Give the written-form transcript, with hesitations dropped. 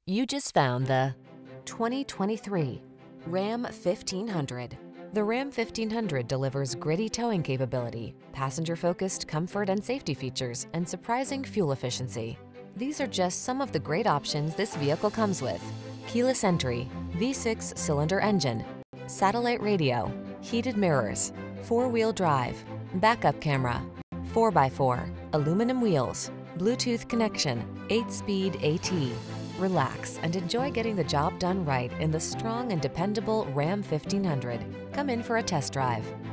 You just found the 2023 Ram 1500. The Ram 1500 delivers gritty towing capability, passenger-focused comfort and safety features, and surprising fuel efficiency. These are just some of the great options this vehicle comes with: keyless entry, V6 cylinder engine, satellite radio, heated mirrors, four-wheel drive, backup camera, 4x4, aluminum wheels, Bluetooth connection, 8-speed AT. Relax and enjoy getting the job done right in the strong and dependable Ram 1500. Come in for a test drive.